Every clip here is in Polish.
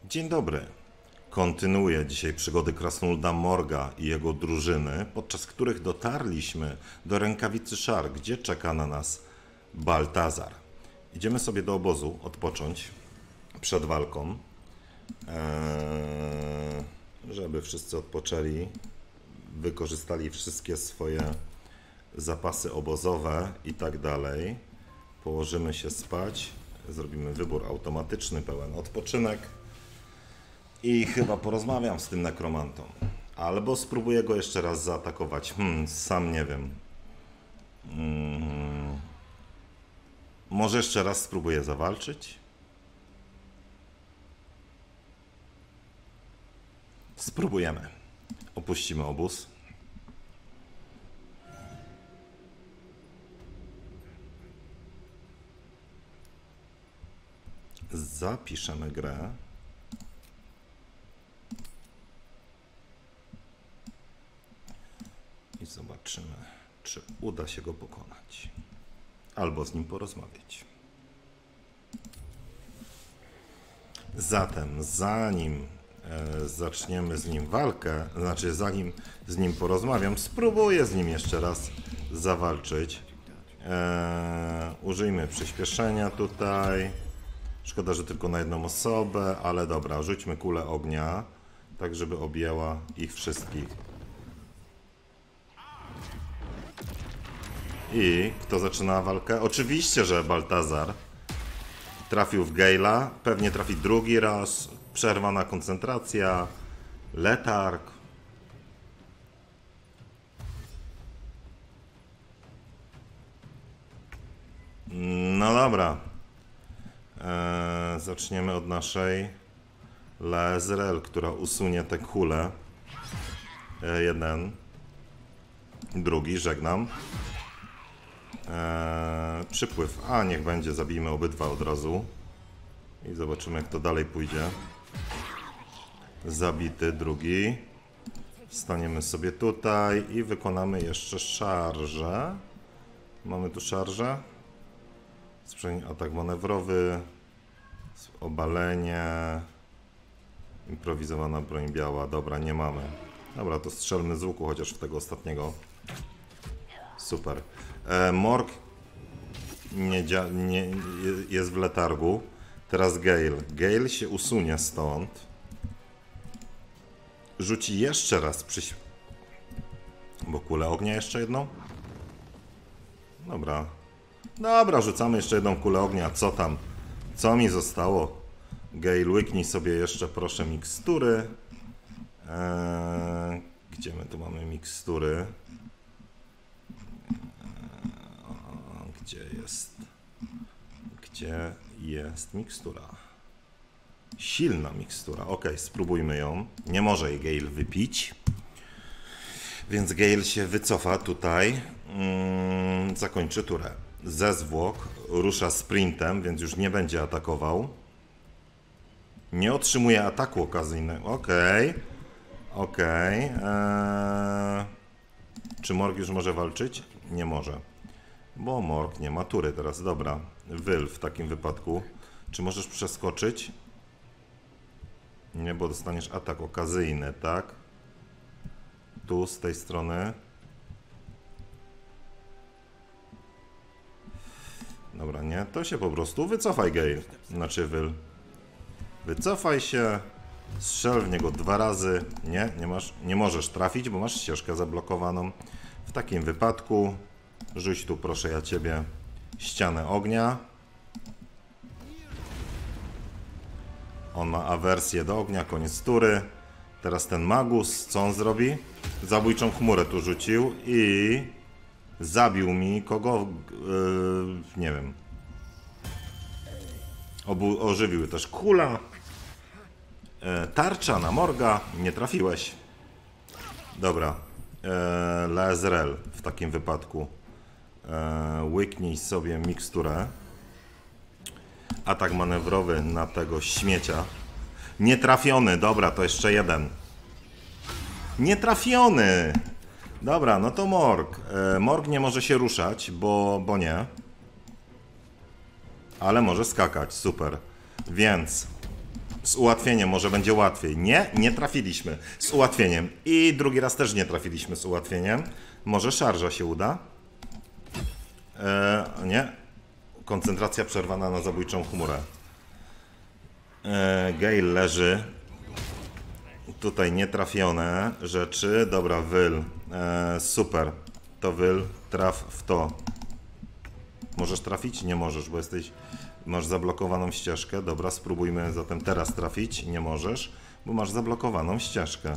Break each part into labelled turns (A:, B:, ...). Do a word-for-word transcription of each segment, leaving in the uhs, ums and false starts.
A: Dzień dobry. Kontynuuję dzisiaj przygody krasnoluda Morga i jego drużyny, podczas których dotarliśmy do rękawicy Szar, gdzie czeka na nas Baltazar. Idziemy sobie do obozu odpocząć przed walką, eee, żeby wszyscy odpoczęli, wykorzystali wszystkie swoje zapasy obozowe i tak dalej. Położymy się spać, zrobimy wybór automatyczny, pełen odpoczynek. I chyba porozmawiam z tym nekromantą. Albo spróbuję go jeszcze raz zaatakować. Hmm, sam nie wiem. Hmm. Może jeszcze raz spróbuję zawalczyć? Spróbujemy. Opuścimy obóz. Zapiszemy grę. I zobaczymy, czy uda się go pokonać. Albo z nim porozmawiać. Zatem, zanim e, zaczniemy z nim walkę, znaczy zanim z nim porozmawiam, spróbuję z nim jeszcze raz zawalczyć. E, użyjmy przyspieszenia tutaj. Szkoda, że tylko na jedną osobę, ale dobra, rzućmy kulę ognia, tak żeby objęła ich wszystkich. I kto zaczyna walkę? Oczywiście, że Baltazar. Trafił w Gale'a, pewnie trafi drugi raz, przerwana koncentracja, letarg. No dobra. Eee, zaczniemy od naszej Laezreal, która usunie tę kulę. Eee, jeden. Drugi, żegnam. Eee, przypływ. A, niech będzie, zabijmy obydwa od razu. I zobaczymy, jak to dalej pójdzie. Zabity, drugi. Staniemy sobie tutaj i wykonamy jeszcze szarżę. Mamy tu szarżę. Atak manewrowy. Obalenie. Improwizowana broń biała. Dobra, nie mamy. Dobra, to strzelmy z łuku, chociaż w tego ostatniego. Super. E, Morg nie, nie, jest w letargu. Teraz Gale. Gale się usunie stąd. Rzuci jeszcze raz przy... Bo kulę ognia jeszcze jedną? Dobra. Dobra, rzucamy jeszcze jedną kulę ognia. Co tam? Co mi zostało? Gale, łyknij sobie jeszcze proszę mikstury. Eee, gdzie my tu mamy mikstury? Gdzie jest? Gdzie jest mikstura? Silna mikstura. Ok, spróbujmy ją. Nie może jej Gale wypić. Więc Gale się wycofa tutaj. Mm, zakończy turę. Ze zwłok rusza sprintem, więc już nie będzie atakował. Nie otrzymuje ataku okazyjnego. Ok. Ok. Eee, czy Morg już może walczyć? Nie może. Bo Morg nie ma tury teraz. Dobra. Wyl w takim wypadku. Czy możesz przeskoczyć? Nie, bo dostaniesz atak okazyjny, tak? Tu, z tej strony. Dobra, nie. To się po prostu wycofaj, Gale. Znaczy Wyl. Wycofaj się. Strzel w niego dwa razy. Nie, nie masz, nie możesz trafić, bo masz ścieżkę zablokowaną. W takim wypadku rzuć tu, proszę ja ciebie, ścianę ognia. On ma awersję do ognia, koniec tury. Teraz ten magus, co on zrobi? Zabójczą chmurę tu rzucił i zabił mi kogo? Yy, nie wiem. Obu ożywił też kula. Yy, tarcza na Morga. Nie trafiłeś. Dobra. Yy, Laezreal w takim wypadku. Yy, łyknij sobie miksturę. Atak manewrowy na tego śmiecia. Nietrafiony, dobra, to jeszcze jeden. Nietrafiony! Dobra, no to Morg. E, Morg nie może się ruszać, bo, bo nie. Ale może skakać, super. Więc Z ułatwieniem może będzie łatwiej. Nie, nie trafiliśmy. Z ułatwieniem. I drugi raz też nie trafiliśmy z ułatwieniem. Może szarża się uda? Eee, nie. Koncentracja przerwana na zabójczą chmurę. Eee, Gale leży. Tutaj nietrafione rzeczy. Dobra, Wyl. Eee, super. To Wyl. Traf w to. Możesz trafić? Nie możesz, bo jesteś... Masz zablokowaną ścieżkę. Dobra, spróbujmy zatem teraz trafić. Nie możesz, bo masz zablokowaną ścieżkę.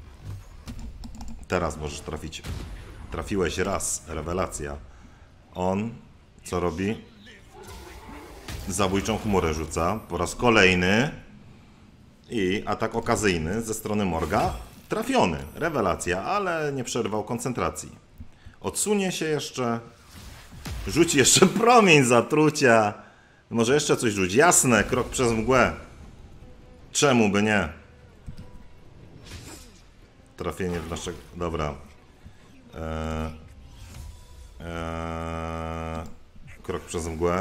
A: Teraz możesz trafić. Trafiłeś raz. Rewelacja. On co robi? Zabójczą chmurę rzuca. Po raz kolejny. I atak okazyjny ze strony Morga. Trafiony. Rewelacja, ale nie przerwał koncentracji. Odsunie się jeszcze. Rzuci jeszcze promień zatrucia. Może jeszcze coś rzuć. Jasne, krok przez mgłę. Czemu by nie? Trafienie w naszego... Dobra. Eee... Eee... Krok przez mgłę.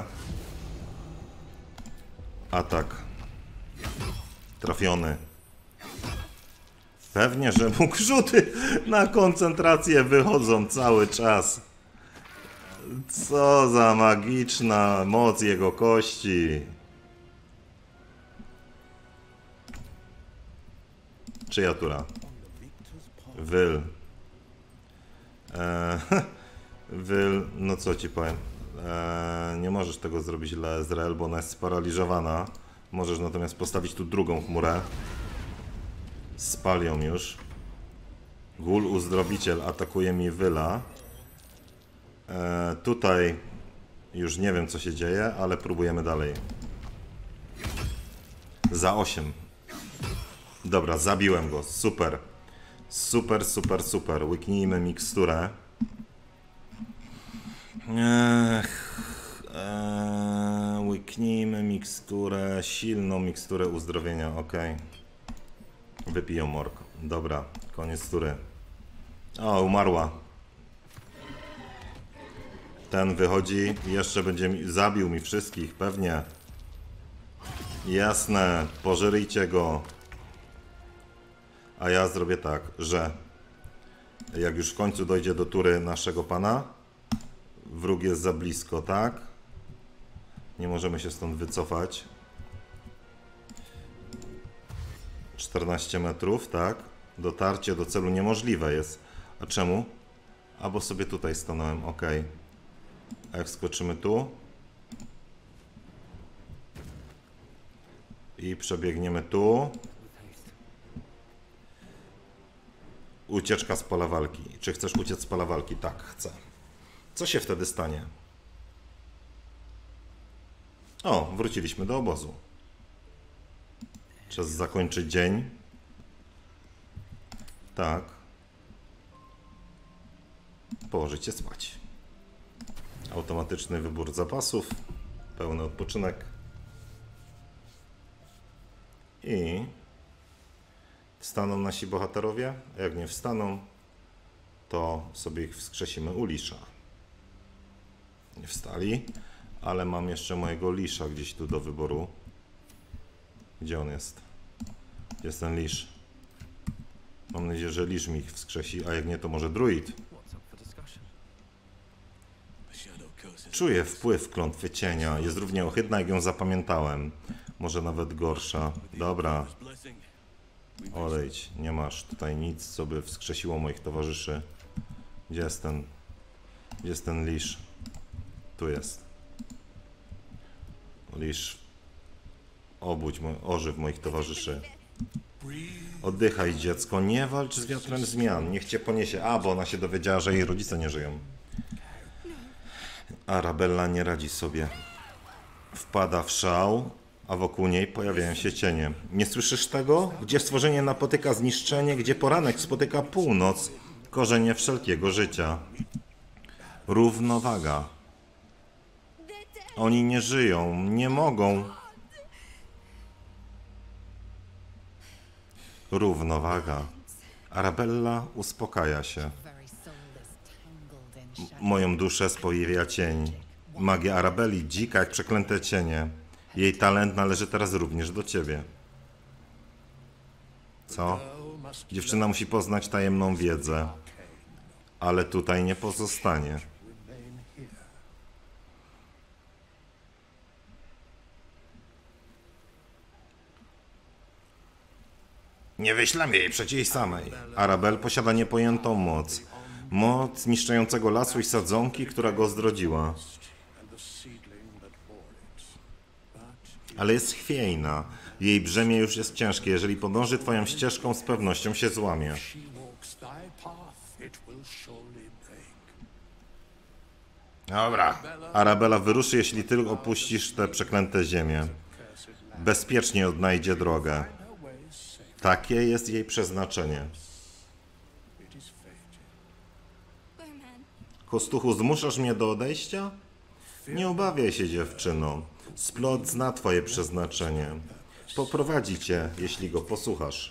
A: Atak. Trafiony. Pewnie, że mógł rzuty na koncentrację wychodzą cały czas. Co za magiczna moc jego kości. Czyja tura? Wyl. Eee, Wyl, no co ci powiem. Eee, nie możesz tego zrobić dla Ezreal, bo ona jest sparaliżowana. Możesz natomiast postawić tu drugą chmurę. Spal ją już. Gul Uzdrowiciel atakuje mi Wyla. E, tutaj już nie wiem co się dzieje, ale próbujemy dalej. Za osiem. Dobra, zabiłem go. Super. Super, super, super. Łyknijmy miksturę. Ech, e, łyknijmy miksturę. Silną miksturę uzdrowienia. Ok. Wypiję morg. Dobra, koniec tury. O, umarła. Ten wychodzi i jeszcze będzie mi, zabił mi wszystkich, pewnie. Jasne, pożeryjcie go. A ja zrobię tak, że jak już w końcu dojdzie do tury naszego pana, wróg jest za blisko, tak? Nie możemy się stąd wycofać. czternaście metrów, tak? Dotarcie do celu niemożliwe jest. A czemu? A bo sobie tutaj stanąłem, ok. A jak skoczymy tu i przebiegniemy tu. Ucieczka z pola walki. Czy chcesz uciec z pola walki? Tak, chcę. Co się wtedy stanie? O, wróciliśmy do obozu. Czas zakończyć dzień. Tak. Położyć się spać. Automatyczny wybór zapasów. Pełny odpoczynek. I wstaną nasi bohaterowie. A jak nie wstaną, to sobie ich wskrzesimy u Lisza. Nie wstali, ale mam jeszcze mojego Lisza gdzieś tu do wyboru. Gdzie on jest? Gdzie jest ten Lisz? Mam nadzieję, że Lisz mi ich wskrzesi, a jak nie, to może druid. Czuję wpływ klątwy cienia. Jest równie ohydna, jak ją zapamiętałem. Może nawet gorsza. Dobra. Odejdź. Nie masz tutaj nic, co by wskrzesiło moich towarzyszy. Gdzie jest ten... Gdzie jest ten Lisz? Tu jest. Lisz. Obudź, ożyw moich towarzyszy. Oddychaj, dziecko. Nie walcz z wiatrem zmian. Niech cię poniesie. A, bo ona się dowiedziała, że jej rodzice nie żyją. Arabella nie radzi sobie. Wpada w szał, a wokół niej pojawiają się cienie. Nie słyszysz tego? Gdzie stworzenie napotyka zniszczenie, gdzie poranek spotyka północ, korzenie wszelkiego życia. Równowaga. Oni nie żyją, nie mogą. Równowaga. Arabella uspokaja się. Moją duszę spojawia cień. Magia Arabeli, dzika jak przeklęte cienie. Jej talent należy teraz również do ciebie. Co? Dziewczyna musi poznać tajemną wiedzę, ale tutaj nie pozostanie. Nie wyślemy jej przecież jej samej. Arabel posiada niepojętą moc. Moc niszczącego lasu i sadzonki, która go zdrodziła. Ale jest chwiejna. Jej brzemię już jest ciężkie. Jeżeli podąży twoją ścieżką, z pewnością się złamie. Dobra. Arabella wyruszy, jeśli ty opuścisz te przeklęte ziemię. Bezpiecznie odnajdzie drogę. Takie jest jej przeznaczenie. Kostuchu, zmuszasz mnie do odejścia? Nie obawiaj się, dziewczyno. Splot zna twoje przeznaczenie. Poprowadzi cię, jeśli go posłuchasz.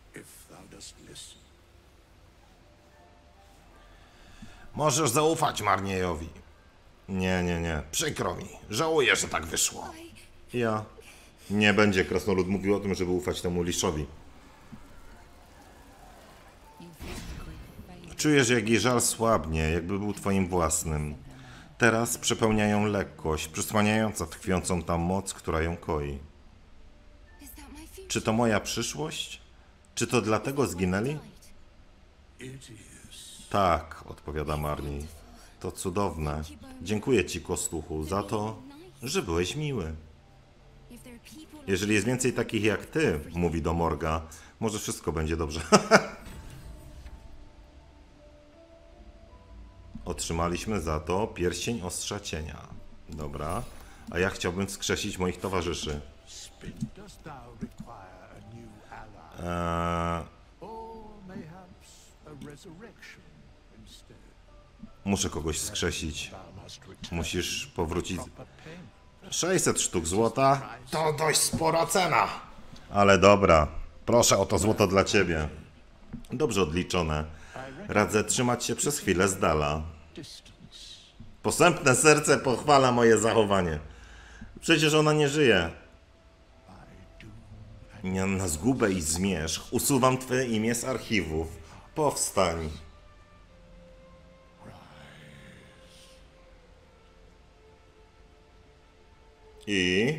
A: Możesz zaufać Marniejowi. Nie, nie, nie. Przykro mi. Żałuję, że tak wyszło. Ja. Nie będzie krasnolud mówił o tym, żeby ufać temu Liszowi. Czujesz, jak jej żal słabnie, jakby był twoim własnym. Teraz przepełniają lekkość, przysłaniająca tkwiącą tam moc, która ją koi. Czy to moja przyszłość? Czy to dlatego zginęli? Tak, odpowiada Marnie. To cudowne. Dziękuję ci, Kostuchu, za to, że byłeś miły. Jeżeli jest więcej takich jak ty, mówi do Morga, może wszystko będzie dobrze. Otrzymaliśmy za to pierścień ostrza cienia. Dobra. A ja chciałbym wskrzesić moich towarzyszy. Eee... Muszę kogoś wskrzesić. Musisz powrócić. sześćset sztuk złota? To dość spora cena. Ale dobra. Proszę o to złoto dla ciebie. Dobrze odliczone. Radzę trzymać się przez chwilę z dala. Posępne serce pochwala moje zachowanie. Przecież ona nie żyje. Na zgubę i zmierzch usuwam twoje imię z archiwów. Powstań. I...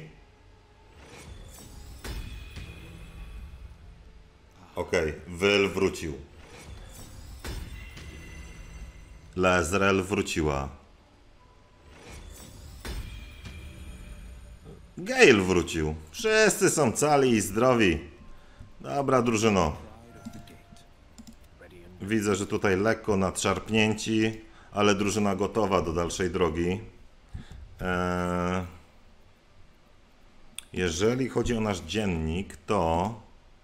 A: Okej, okay. Wyl wrócił. Lezrel wróciła. Gale wrócił. Wszyscy są cali i zdrowi. Dobra, drużyno. Widzę, że tutaj lekko nadszarpnięci, ale drużyna gotowa do dalszej drogi. Eee... Jeżeli chodzi o nasz dziennik, to...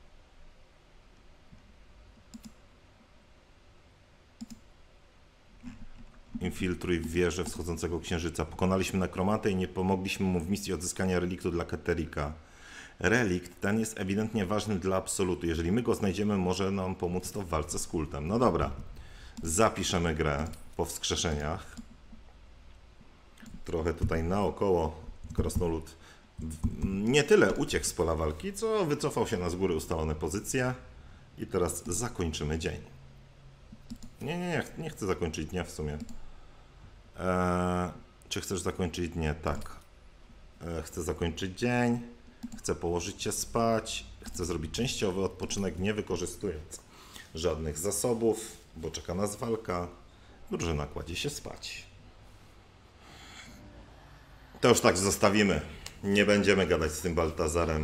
A: Infiltruj w wieżę wschodzącego księżyca. Pokonaliśmy nekromantę i nie pomogliśmy mu w misji odzyskania reliktu dla Keterika. Relikt ten jest ewidentnie ważny dla Absolutu. Jeżeli my go znajdziemy, może nam pomóc to w walce z kultem. No dobra. Zapiszemy grę po wskrzeszeniach. Trochę tutaj naokoło krasnolud nie tyle uciekł z pola walki, co wycofał się na z góry ustalone pozycje. I teraz zakończymy dzień. Nie, nie, nie, nie chcę zakończyć dnia w sumie. Eee, czy chcesz zakończyć dnie? Tak. Eee, chcę zakończyć dzień. Chcę położyć się spać. Chcę zrobić częściowy odpoczynek, nie wykorzystując żadnych zasobów, bo czeka nas walka. Drużyna kładzie się spać. To już tak zostawimy. Nie będziemy gadać z tym Baltazarem.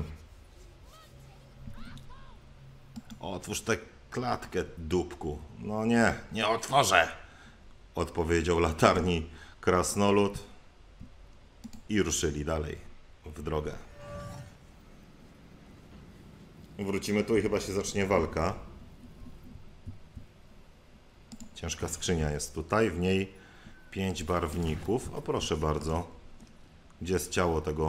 A: Otwórz tę klatkę, dupku. No nie, nie otworzę, odpowiedział latarni krasnolud i ruszyli dalej w drogę. Wrócimy tu i chyba się zacznie walka. Ciężka skrzynia jest tutaj, w niej pięć barwników. O proszę bardzo. Gdzie jest ciało tego?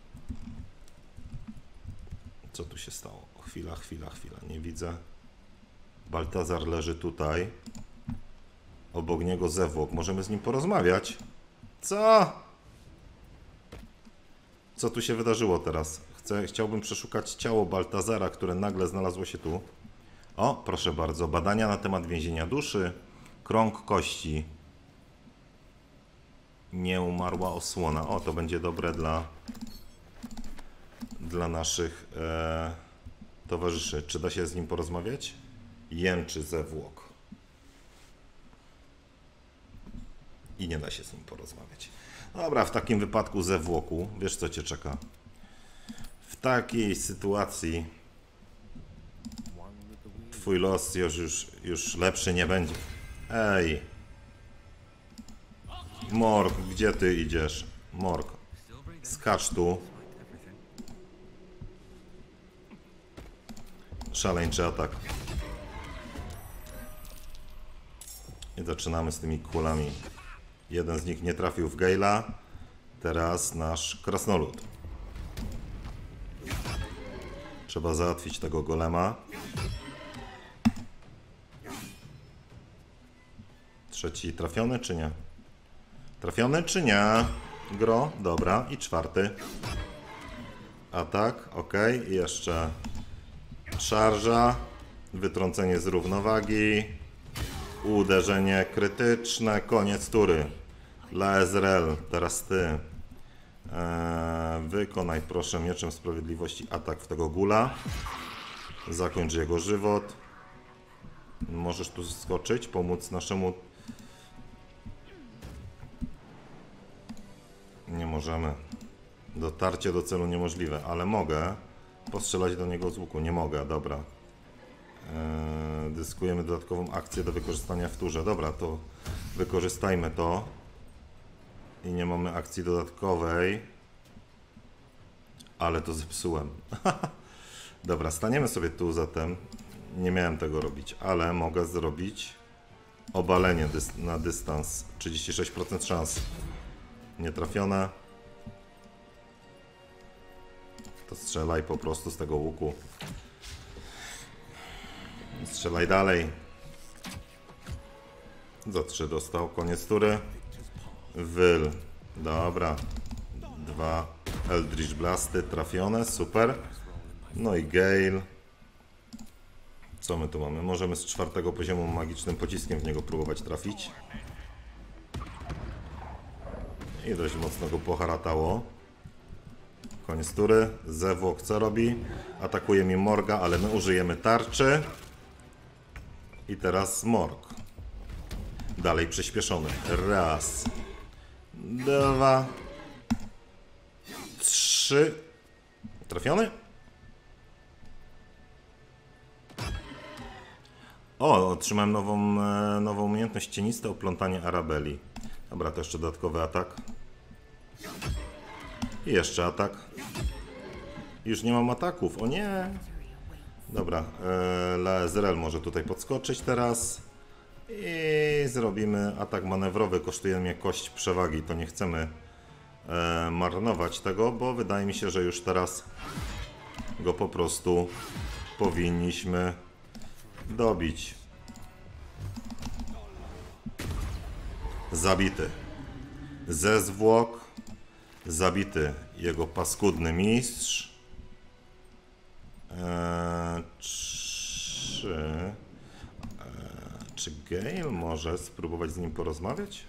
A: Co tu się stało? Chwila, chwila, chwila, nie widzę. Baltazar leży tutaj. Obok niego Zewłok. Możemy z nim porozmawiać. Co? Co tu się wydarzyło teraz? Chcę, chciałbym przeszukać ciało Baltazara, które nagle znalazło się tu. O, proszę bardzo, badania na temat więzienia duszy, krąg kości, nieumarła osłona. O, to będzie dobre dla, dla naszych e, towarzyszy. Czy da się z nim porozmawiać? Jęczy zewłok. I nie da się z nim porozmawiać. Dobra, w takim wypadku zewłoku, wiesz co cię czeka? W takiej sytuacji twój los już, już, już lepszy nie będzie. Ej! Morg, gdzie ty idziesz? Morg, skacz tu. Szaleńczy atak. I zaczynamy z tymi kulami. Jeden z nich nie trafił w Gale'a. Teraz nasz krasnolud. Trzeba załatwić tego golema. Trzeci trafiony czy nie? Trafiony czy nie? Gro, dobra. I czwarty. Atak, ok. I jeszcze szarża. Wytrącenie z równowagi. Uderzenie krytyczne. Koniec tury. Dla Ezreal, teraz ty. Eee, wykonaj proszę mieczem sprawiedliwości atak w tego gula. Zakończ jego żywot. Możesz tu skoczyć, pomóc naszemu... Nie możemy. Dotarcie do celu niemożliwe, ale mogę postrzelać do niego z łuku. Nie mogę, dobra. Eee, dyskujemy dodatkową akcję do wykorzystania w turze. Dobra, to wykorzystajmy to. I nie mamy akcji dodatkowej. Ale to zepsułem. Dobra, staniemy sobie tu zatem. Nie miałem tego robić, ale mogę zrobić obalenie dys na dystans. trzydzieści sześć procent szans. Nietrafione. To strzelaj po prostu z tego łuku. Strzelaj dalej. Za trzy dostał. Koniec tury. Wyl. Dobra. Dwa Eldritch Blasty trafione. Super. No i Gale. Co my tu mamy? Możemy z czwartego poziomu magicznym pociskiem w niego próbować trafić. I dość mocno go poharatało. Koniec tury. Zewłok co robi? Atakuje mi Morga, ale my użyjemy tarczy. I teraz Morg. Dalej przyspieszony. Raz. Dwa. Trzy. Trafiony? O, otrzymałem nową, nową umiejętność cieniste oplątanie Arabeli. Dobra, to jeszcze dodatkowy atak. I jeszcze atak. Już nie mam ataków, o nie. Dobra, e, Ezreal może tutaj podskoczyć teraz. I zrobimy atak manewrowy. Kosztuje mnie kość przewagi, to nie chcemy e, marnować tego, bo wydaje mi się, że już teraz go po prostu powinniśmy dobić. Zabity. Ze zwłok. Zabity jego paskudny mistrz. Eee, czy... Eee, czy Gale może spróbować z nim porozmawiać?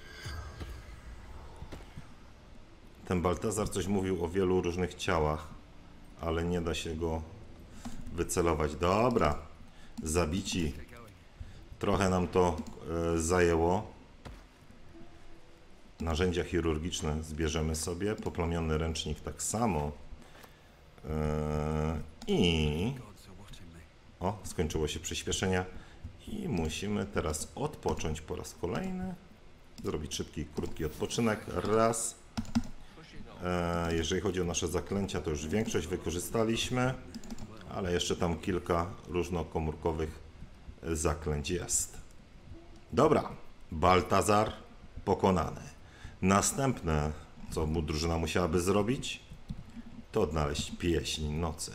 A: Ten Baltazar coś mówił o wielu różnych ciałach, ale nie da się go wycelować. Dobra. Zabici. Trochę nam to e, zajęło. Narzędzia chirurgiczne zbierzemy sobie. Poplamiony ręcznik tak samo. Yy, I... O, skończyło się przyspieszenie. I musimy teraz odpocząć po raz kolejny. Zrobić szybki, krótki odpoczynek. Raz. Yy, jeżeli chodzi o nasze zaklęcia, to już większość wykorzystaliśmy. Ale jeszcze tam kilka różnokomórkowych zaklęć jest. Dobra. Baltazar pokonany. Następne, co mu drużyna musiałaby zrobić, to odnaleźć pieśń nocy.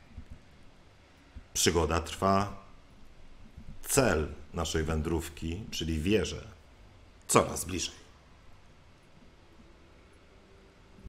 A: Przygoda trwa. Cel naszej wędrówki, czyli wieże, coraz bliżej.